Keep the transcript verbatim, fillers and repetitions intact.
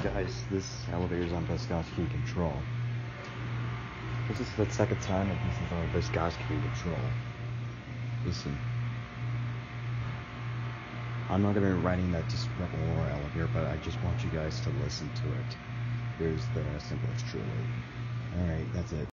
Guys, this elevator is on Vygotsky control. This is the second time that this is on Vygotsky control. Listen. I'm not going to be writing that disrespectful elevator, but I just want you guys to listen to it. Here's the simplest truly. Alright, that's it.